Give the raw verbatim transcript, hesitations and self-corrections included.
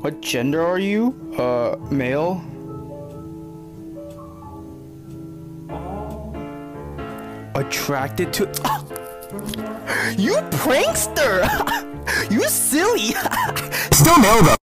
What gender are you? Uh, male? Attracted to- You prankster! You silly! Still male though.